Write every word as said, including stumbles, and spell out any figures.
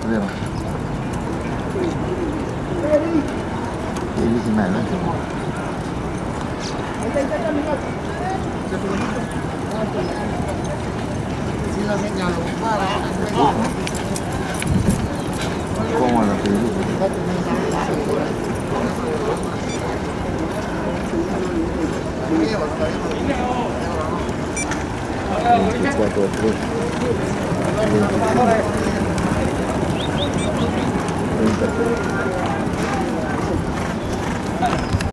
Vero? Vedi si meglio. Si la segnalo, para. Comoda per il ventiquattro trenta